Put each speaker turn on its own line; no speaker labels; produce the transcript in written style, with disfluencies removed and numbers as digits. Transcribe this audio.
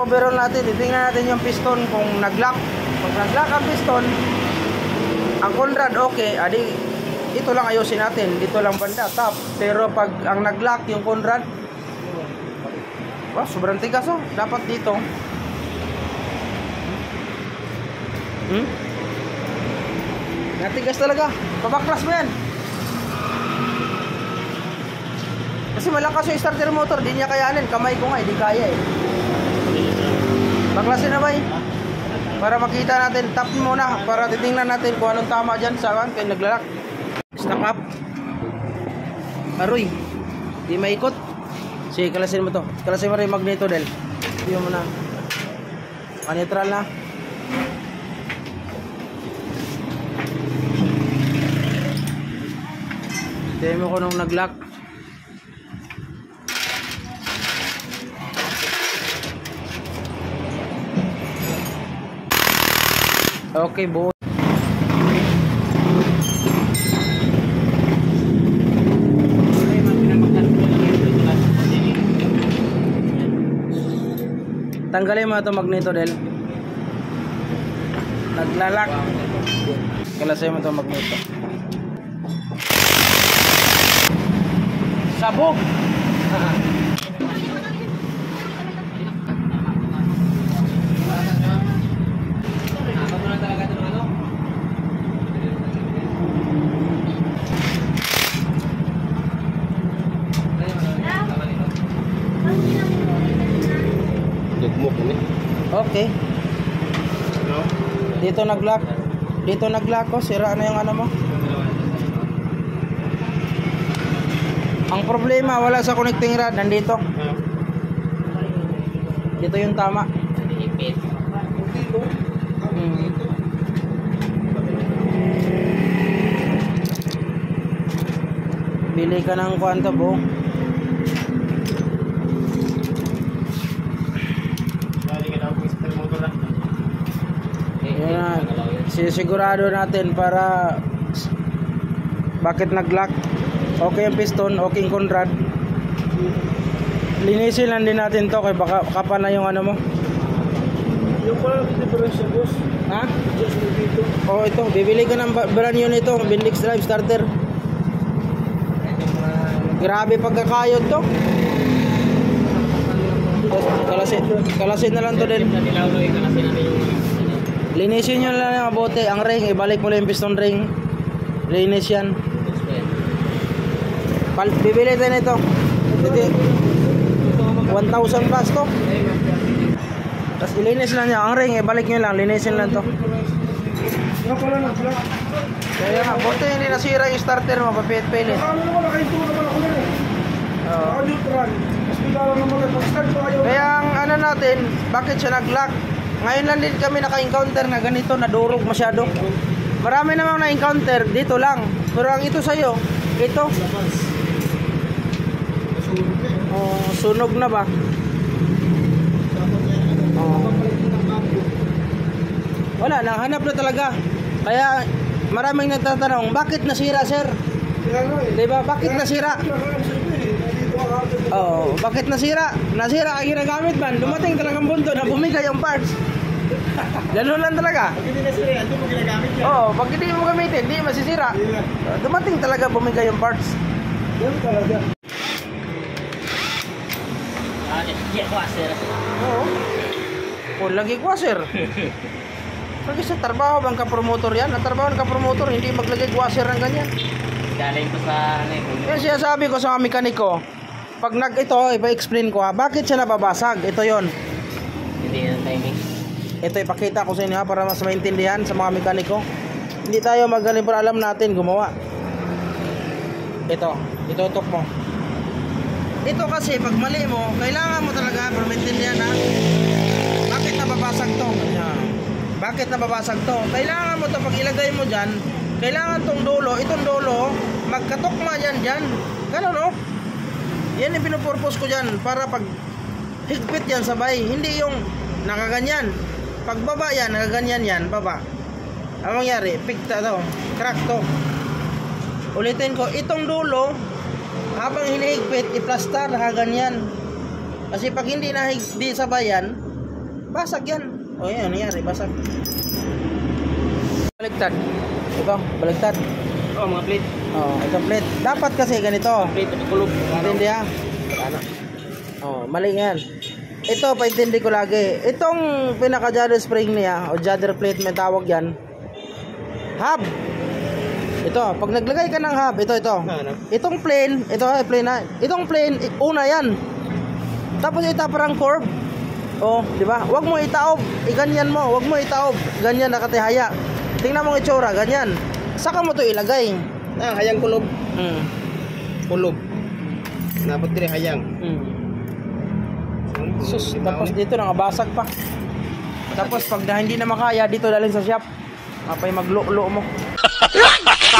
overall natin, titingnan natin yung piston kung nag-lock. Pag nag-lock ang piston, ang Conrad okay, adi ito lang ayusin natin, dito lang banda, top. Pero pag ang nag-lock yung Conrad, sobrang tigas oh, dapat dito. Natigas talaga, pabaklas mo yan. Kasi malakas yung starter motor, di niya kayanin. Kamay ko nga, di kaya eh. Baklasin na ba eh? Para makita natin, tap muna. Para titingnan natin kung anong tama dyan sa kan, kaya naglalak. Stack up. Aroy, di maikot. Sige, kalasin mo to. Kalasin mo rin yung magneto del. Hindi mo na. Neutral na. Tingnan mo ko nung nag-lock. Okay, buo. Tanggalin mo ito magneto del. Naglalak. Kalasin mo ito magneto. Sabog. Okay. Dito nag-lock. Dito nag-lock ko, sira na yung ano mo. Ang problema wala sa connecting rod, nandito. Dito yung tama. Bili ka ng kwanto po. Yan. Sisigurado natin para bakit nag-lock. Okay ang piston, okay ang Conrad. Linisin lang din natin to kaya baka kapa na yung ano mo.
Yung pala difference boss.
Ha?
Just dito.
Oh, ito, bibili ka ng brand new nito, Bendix Drive Starter. Grabe pagkakayod to. Kalasin na lang to din. Linisin nyo lang yung mabuti. Ang ring, ibalik mo lang yung piston ring. Linis yan. Bibili din ito. 1,000 plus to. Tapos ilinis lang niya. Ang ring, ibalik nyo lang. Linisin lang to. Kaya nga, buti hindi nasira yung starter mo. Papilit-pilit. Kaya ang ano natin, bakit siya nag-lock? Ngayon lang din kami naka-encounter na ganito, nadurog masyado. Marami namang na-encounter, dito lang. Pero ang ito sa'yo, ito. Oh, sunog na ba? Oh. Wala, nahanap na talaga. Kaya maraming nagtatanong, bakit nasira sir? Diba, bakit nasira? Oh, bakit nasira? Nasira ang ginagamit man. Dumating talagang punto na bumigay yung parts. Ganun lang talaga.
Pag hindi nasira, hindi mo ginagamit yan.
Oo, pag hindi mo gamitin, hindi masisira. Dumating talaga bumigay yung parts.
Ganun talaga.
Oo. Oh, lagi washer. Kasi sa trabaho bang ka-promotor yan? Ang trabaho ng ka-promotor, hindi maglagay washer ng ganyan.
Galing ko sa ano eh.
Yan siya sabi ko sa mga mekaniko. Pag ito, ipa-explain ko ha, bakit siya nababasag? Ito yon.
Hindi yung timing.
Ito ipakita ko sa inyo ha, para mas maintindihan sa mga mekaniko. Hindi tayo magaling pero alam natin gumawa. Ito, itutok mo. Ito kasi pag mali mo, kailangan mo talaga para maintindihan ha. Bakit nababasag to? Yan. Bakit nababasag to? Kailangan mo to pag ilagay mo dyan. Kailangan tong dulo, itong dulo, magkatokma yan dyan. Ganun no? Yan yung pinupurpose ko dyan para pag higpit yan sabay. Hindi yung nakaganyan. Pag baba yan, nakaganyan yan, baba. Ang mangyari, pikta to, crack to. Ulitin ko, itong dulo, habang hinihigpit, iplastar, nakaganyan. Kasi pag hindi sabay yan, Basag yan. O yan, nangyari, basag. Baligtad. Ito, baligtad.
Oh, mga plate.
Oh, ito plate. Dapat kasi ganito.
Plate at kulog.
Intindi ha?
Ano?
Oh, mali yan. Ito, paintindi ko lagi. Itong pinaka-jadder spring niya, o jadder plate may tawag yan, hub. Ito, pag naglagay ka ng hub, ito.
Ano?
Itong plane, plane na. Itong plane, una yan. Tapos ito parang curve. Oh, di ba? Huwag mo itaob. Ganyan mo. Huwag mo itaob. Ganyan nakatihaya. Tingnan mo ang itsura, ganyan. Saka mo to ilagay.
Hayang kulob.
Kulob.
Napot dire hayang.
Sus, tapos dito nakabasag pa. Tapos pag hindi na makaya, dito dalhin sa shop. Mapay maglo-lo mo.